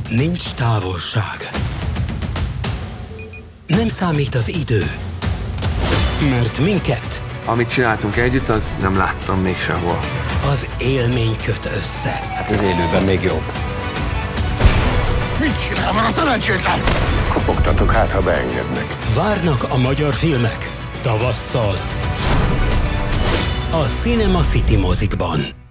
Nincs távolság. Nem számít az idő. Mert minket... Amit csináltunk együtt, azt nem láttam még sehol. Az élmény köt össze. Hát az élőben még jobb. Mit csinál van a szerencsétlen? Kopogtatok, hát ha beengednek. Várnak a magyar filmek tavasszal. A Cinema City mozikban.